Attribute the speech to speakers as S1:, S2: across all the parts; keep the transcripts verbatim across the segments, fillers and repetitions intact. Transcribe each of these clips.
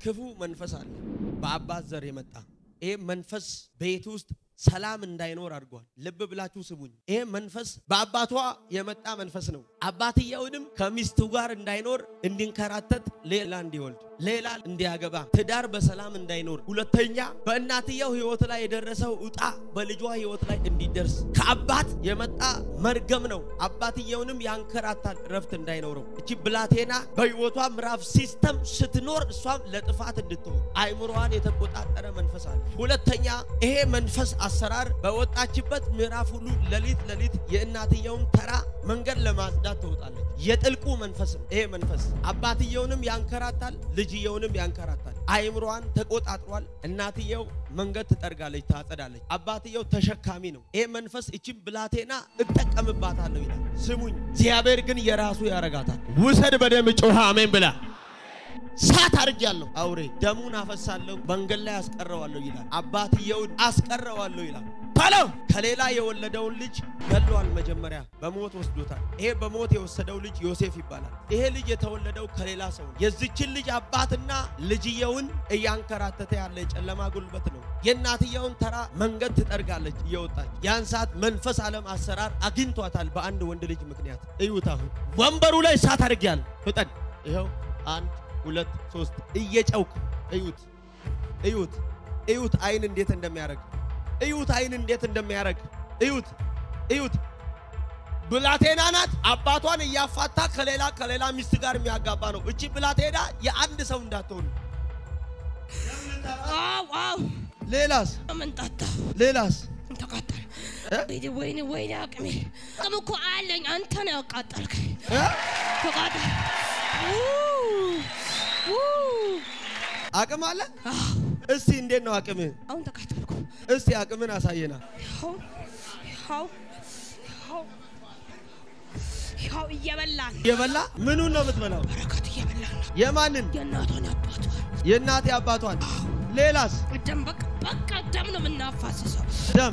S1: ክፉ መንፈስ አለ በአባት ዘር የመጣ ይሄ መንፈስ ቤት ውስጥ ሰላም እንዳይኖር አድርጓል ልብ ብላችሁ ስሙኝ ይሄ መንፈስ በአባቷ የመጣ መንፈስ ነው አባትየውንም ከሚስቱ ጋር እንዳይኖር እንዲንከራተት ሌላ እንዲወልድ ሌላ እንዲያገባ ትዳር በሰላም እንዳይኖር ሁለተኛ በእናትየው ህይወት ላይ የደረሰው ኡጣ በልጇ ህይወት ላይ እንዲደርስ ከአባት የመጣ መርገም ነው አባትየውንም ያንከራታል ረፍት እንዳይኖረው እቺ ብላቴና በህይወቷ ምዕራፍ ሲስተም ስትኖር እሷም ለጥፋት እንድትሆን አይምሮዋን የተቆጣጠረ መንፈስ አለ ሁለተኛ ይሄ መንፈስ አሰራር በወጣችበት ምዕራፍ ሁሉ ለሊት ለሊት የእናትየውን ተራ መንገድ ለማጽዳት ትወጣለች የጥልቁ መንፈስ ይሄ መንፈስ አባትየውንም ያንከራታል ልጅየውንም ያንከራታል አይምሮዋን ተቆጣጥሯል እናትየው መንገድ ትጠርጋለች ታጸዳለች አባትየው ተሸካሚ ነው ይሄ መንፈስ እቺም ብላቴና እጠቀምባታለሁ ይላል ስሙኝ እግዚአብሔር ግን የራሱ ያረጋታል ውሰድ በደም ጮሃ አሜን ብላ ሳት አርጃለሁ አውሬ ደሙን አፈሳለሁ መንገድ ላይ አስቀረዋለሁ ይላል አባትየው አስቀረዋለሁ ይላል ታሎ ከሌላ የወለደውን ልጅ ገሏል መጀመሪያ በሞት ወስዶታል ይሄ በሞት የወሰደው ልጅ ዮሴፍ ይባላል ይሄ ልጅ የተወለደው ከሌላ ሰው የዚችን ልጅ አባትና ልጅየውን እያንከራተተ ያለ ጨለማ ጉልበት ነው የእናትየውን ተራ መንገድ ትጠርጋለች እየወጣች ያን ሰዓት መንፈስ ዓለም አሰራር አግኝቷታል በአንድ ወንድ ልጅ ምክንያት እዩታሁ ወንበሩ ላይ ሳት አርጃለሁ ፍጠን ይሄው አንድ ሁለት ሶስት እየጨውክ እዩት እዩት እዩት አይን እንዴት እንደሚያረግ እዩት አይን እንዴት እንደሚያረግ እዩት እዩት ብላቴና ናት አባቷን ያፋታ ከሌላ ከሌላ ሚስት ጋር የሚያጋባ ነው እቺ ብላቴና የአንድ ሰው እንዳትሆን
S2: አው አው
S1: ሌላስ
S2: መንጣጣ
S1: ሌላስ
S2: ተቃጠል ቤት ወይኔ ወይኔ አቅሜ አቅምኮ አለኝ አንተ ነው ያቃጠልክ ተቃጠል
S1: አቅም አለ እስቲ እንዴት ነው አቅም
S2: አሁን ተቃጠልኩ
S1: እስቲ አቅምን አሳየና
S2: ያው ያው ያው ያው እየበላን
S1: እየበላ ምኑን ነው የምትበላው
S2: በረከት እየበላን
S1: የማንን
S2: የእናቷን አባቷን
S1: የእናቴ አባቷን ሌላስ
S2: ደም በቃ በቃ ደም ነው የምናፋስሰው
S1: ደም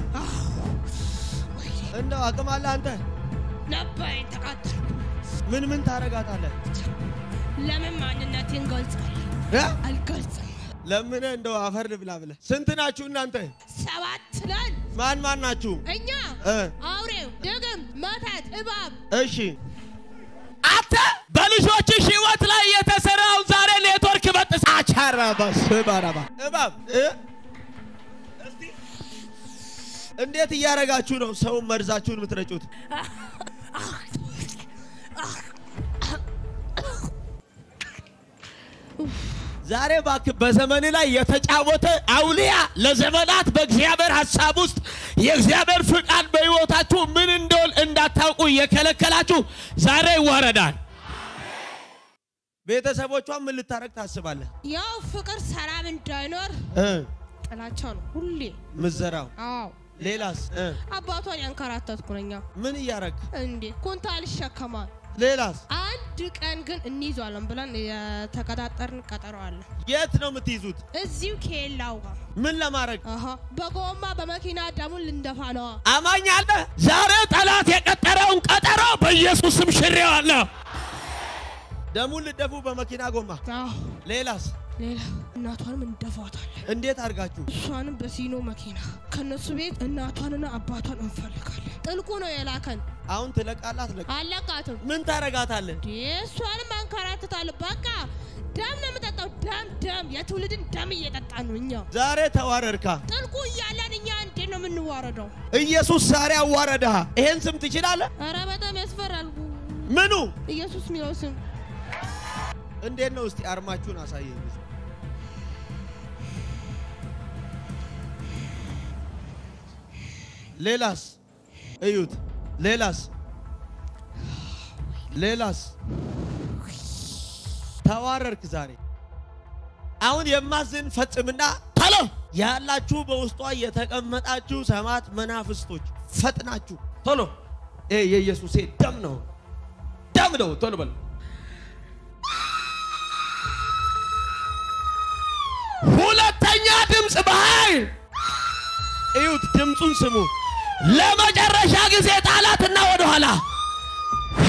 S1: እንደው አቅም አለ አንተ
S2: ነበር ተቃጠልኩ
S1: ምን ምን ታረጋታለህ
S2: ለምን ማንነቴን ገልጻለሁ አልገልጽም
S1: ለምን እንደው አፈር ብላ ብለ ስንት ናችሁ እናንተ
S2: ሰባት ነን
S1: ማን ማን ናችሁ
S2: እኛ አውሬው ደግም መታት እባብ
S1: እሺ አተ በልጆችሽ ህይወት ላይ የተሰራው ዛሬ ኔትወርክ በጥስ አቻራባ ሰባራባ እባብ እስቲ እንዴት ያረጋችሁ ነው ሰው መርዛችሁን ምትረጩት ዛሬ ባክ በዘመን ላይ የተጫወተ አውሊያ ለዘመናት በእግዚአብሔር ሐሳብ ውስጥ የእግዚአብሔር ፍቃድ በህይወታችሁ ምን እንደሆነ እንዳታውቁ የከለከላችሁ ዛሬ ይወረዳል ቤተሰቦቿ ምን ልታረግ ታስባለህ
S2: ያው ፍቅር ሰላም እንዳይኖር እ ጥላቻ ነው ሁሌ ምዘራው አው
S1: ሌላስ
S2: አባቷን ያንከራተትኩ ነኛ
S1: ምን ያረግ
S2: እንዴ ኩንታል ይሸከማል
S1: ሌላስ
S2: አንድ ቀን ግን እንይዟለን ብለን የተቀጣጠርን ቀጠሮ አለ
S1: የት ነው የምትይዙት
S2: እዚሁ ኬላው ጋር
S1: ምን ለማድረግ
S2: አሃ በጎማ በመኪና ደሙን ልንደፋ ነው
S1: አማኝ አለ ዛሬ ጠላት የቀጠረውን ቀጠሮ በኢየሱስ ስም ሽሬዋለሁ ደሙን ልደፉ በመኪና ጎማ
S2: አዎ
S1: ሌላስ
S2: ሌላ እናቷንም እንደፋታለን
S1: እንዴት አርጋችሁ
S2: እሷንም በሲኖ መኪና ከነሱ ቤት እናቷንና አባቷን እንፈልጋለን ጥልቁ ነው የላከን
S1: አሁን ተለቃላት ለቃ
S2: አለቃትም
S1: ምን ታረጋታለህ
S2: እሷንም አንከራተታለን በቃ ደም ነው የምጠጣው ደም ደም የትውልድን ደም እየጠጣን ነው እኛ
S1: ዛሬ ተዋረድካ
S2: ጥልቁ እያለን እኛ እንዴት ነው የምንዋረደው
S1: ኢየሱስ ዛሬ አዋረደህ ይሄን ስም ትችላለህ
S2: ኧረ በጣም ያስፈራል
S1: ምኑ
S2: ኢየሱስ ሚለው ስም
S1: እንዴት ነው እስቲ አርማችሁን አሳየኝ ሌላስ እዩት ሌላስ ሌላስ ተዋረድክ ዛሬ አሁን የማዝን ፈጽምና ታሎ ያላችሁ በውስጧ የተቀመጣችሁ ሰማት መናፍስቶች ፈጥናችሁ ቶሎ ኤ የኢየሱስ ደም ነው ደም ነው ቶሎ በል ሁለተኛ ድምጽ በኃይል እዩት ድምጹን ስሙ ለመጨረሻ ጊዜ ጣላትና ወደ ኋላ